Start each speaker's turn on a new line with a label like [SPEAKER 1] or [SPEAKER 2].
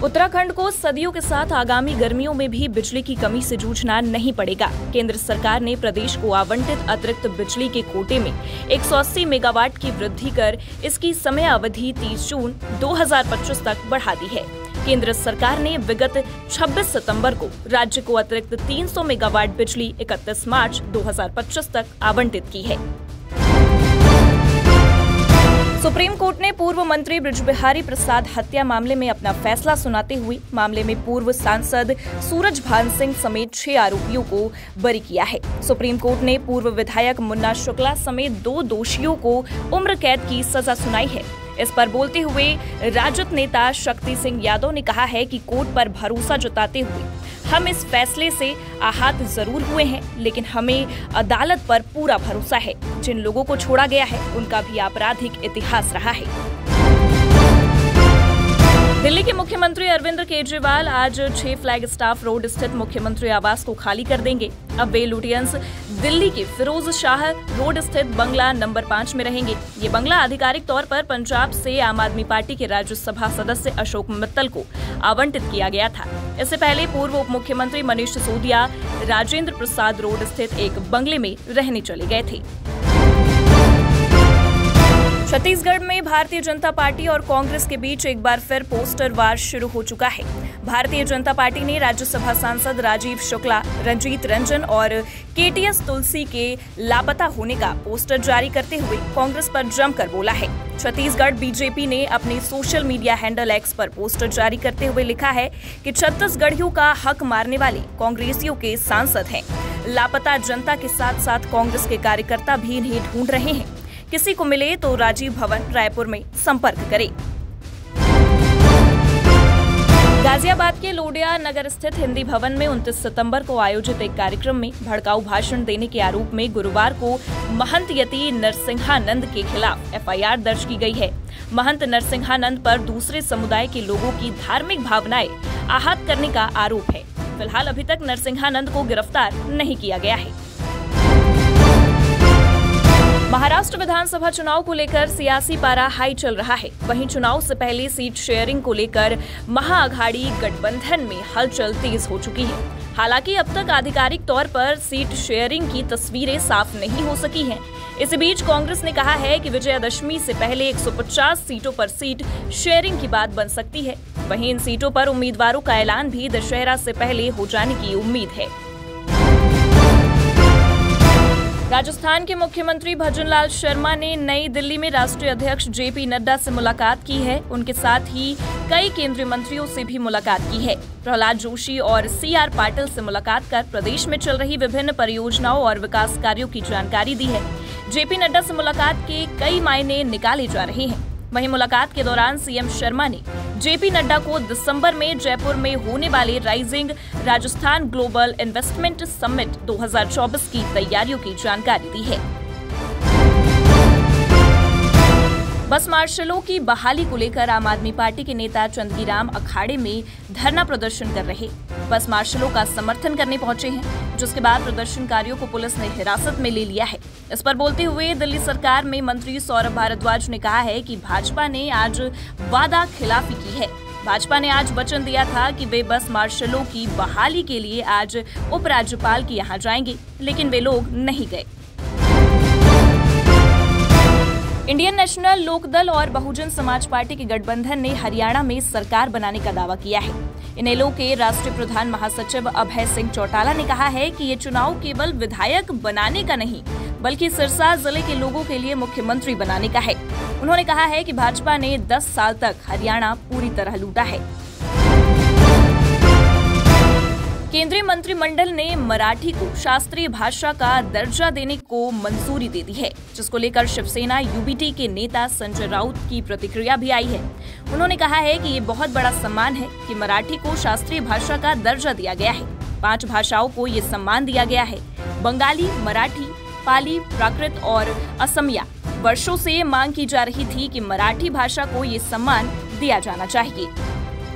[SPEAKER 1] उत्तराखंड को सदियों के साथ आगामी गर्मियों में भी बिजली की कमी से जूझना नहीं पड़ेगा। केंद्र सरकार ने प्रदेश को आवंटित अतिरिक्त बिजली के कोटे में 180 मेगावाट की वृद्धि कर इसकी समय अवधि 30 जून 2025 तक बढ़ा दी है। केंद्र सरकार ने विगत 26 सितंबर को राज्य को अतिरिक्त 300 मेगावाट बिजली 31 मार्च 2025 तक आवंटित की है। सुप्रीम कोर्ट ने पूर्व मंत्री बृजबिहारी प्रसाद हत्या मामले में अपना फैसला सुनाते हुए मामले में पूर्व सांसद सूरजभान सिंह समेत 6 आरोपियों को बरी किया है। सुप्रीम कोर्ट ने पूर्व विधायक मुन्ना शुक्ला समेत 2 दोषियों को उम्र कैद की सजा सुनाई है। इस पर बोलते हुए राजद नेता शक्ति सिंह यादव ने कहा है कि कोर्ट पर भरोसा जताते हुए हम इस फैसले से आहत जरूर हुए हैं, लेकिन हमें अदालत पर पूरा भरोसा है। जिन लोगों को छोड़ा गया है उनका भी आपराधिक इतिहास रहा है। दिल्ली के मुख्यमंत्री अरविंद केजरीवाल आज 6 फ्लैग स्टाफ रोड स्थित मुख्यमंत्री आवास को खाली कर देंगे। अब वे लुटियंस दिल्ली के फिरोज शाह रोड स्थित बंगला नंबर 5 में रहेंगे। ये बंगला आधिकारिक तौर पर पंजाब से आम आदमी पार्टी के राज्यसभा सदस्य अशोक मित्तल को आवंटित किया गया था। इससे पहले पूर्व उप मुख्यमंत्री मनीष सिसोदिया राजेंद्र प्रसाद रोड स्थित एक बंगले में रहने चले गए थे। छत्तीसगढ़ में भारतीय जनता पार्टी और कांग्रेस के बीच एक बार फिर पोस्टर वार शुरू हो चुका है। भारतीय जनता पार्टी ने राज्यसभा सांसद राजीव शुक्ला, रंजीत रंजन और केटीएस तुलसी के लापता होने का पोस्टर जारी करते हुए कांग्रेस पर जमकर बोला है। छत्तीसगढ़ बीजेपी ने अपने सोशल मीडिया हैंडल एक्स पर पोस्टर जारी करते हुए लिखा है कि छत्तीसगढ़ियों का हक मारने वाले कांग्रेसियों के सांसद हैं। लापता जनता के साथ साथ कांग्रेस के कार्यकर्ता भी इन्हें ढूंढ रहे हैं। किसी को मिले तो राजीव भवन रायपुर में संपर्क करें। गाजियाबाद के लोडिया नगर स्थित हिंदी भवन में 29 सितंबर को आयोजित एक कार्यक्रम में भड़काऊ भाषण देने के आरोप में गुरुवार को महंत यति नरसिंहानंद के खिलाफ एफआईआर दर्ज की गई है। महंत नरसिंहानंद पर दूसरे समुदाय के लोगों की धार्मिक भावनाएं आहत करने का आरोप है। फिलहाल अभी तक नरसिंहानंद को गिरफ्तार नहीं किया गया है। महाराष्ट्र विधानसभा चुनाव को लेकर सियासी पारा हाई चल रहा है। वहीं चुनाव से पहले सीट शेयरिंग को लेकर महाअघाड़ी गठबंधन में हलचल तेज हो चुकी है। हालांकि अब तक आधिकारिक तौर पर सीट शेयरिंग की तस्वीरें साफ नहीं हो सकी हैं। इसी बीच कांग्रेस ने कहा है कि विजयादशमी से पहले 150 सीटों पर सीट शेयरिंग की बात बन सकती है। वहीं इन सीटों पर उम्मीदवारों का ऐलान भी दशहरा से पहले हो जाने की उम्मीद है। राजस्थान के मुख्यमंत्री भजनलाल शर्मा ने नई दिल्ली में राष्ट्रीय अध्यक्ष जेपी नड्डा से मुलाकात की है। उनके साथ ही कई केंद्रीय मंत्रियों से भी मुलाकात की है। प्रहलाद जोशी और सीआर पाटिल से मुलाकात कर प्रदेश में चल रही विभिन्न परियोजनाओं और विकास कार्यों की जानकारी दी है। जेपी नड्डा से मुलाकात के कई मायने निकाले जा रहे हैं। वहीं मुलाकात के दौरान सीएम शर्मा ने जेपी नड्डा को दिसंबर में जयपुर में होने वाले rising Rajasthan global investment summit 2024 की तैयारियों की जानकारी दी है। बस मार्शलों की बहाली को लेकर आम आदमी पार्टी के नेता चंदगीराम अखाड़े में धरना प्रदर्शन कर रहे बस मार्शलों का समर्थन करने पहुंचे हैं, जिसके बाद प्रदर्शनकारियों को पुलिस ने हिरासत में ले लिया है। इस पर बोलते हुए दिल्ली सरकार में मंत्री सौरभ भारद्वाज ने कहा है कि भाजपा ने आज वादा खिलाफी की है। भाजपा ने आज वचन दिया था कि वे बस मार्शलों की बहाली के लिए आज उपराज्यपाल के यहाँ जाएंगे, लेकिन वे लोग नहीं गए। इंडियन नेशनल लोकदल और बहुजन समाज पार्टी के गठबंधन ने हरियाणा में सरकार बनाने का दावा किया है। इनेलो के राष्ट्रीय प्रधान महासचिव अभय सिंह चौटाला ने कहा है कि ये चुनाव केवल विधायक बनाने का नहीं, बल्कि सिरसा जिले के लोगों के लिए मुख्यमंत्री बनाने का है। उन्होंने कहा है कि भाजपा ने 10 साल तक हरियाणा पूरी तरह लूटा है। केंद्रीय मंत्रिमंडल ने मराठी को शास्त्रीय भाषा का दर्जा देने को मंजूरी दे दी है, जिसको लेकर शिवसेना यूबीटी के नेता संजय राउत की प्रतिक्रिया भी आई है। उन्होंने कहा है कि ये बहुत बड़ा सम्मान है कि मराठी को शास्त्रीय भाषा का दर्जा दिया गया है। 5 भाषाओं को ये सम्मान दिया गया है। बंगाली, मराठी, पाली, प्राकृत और असमिया। वर्षों से मांग की जा रही थी कि मराठी भाषा को ये सम्मान दिया जाना चाहिए।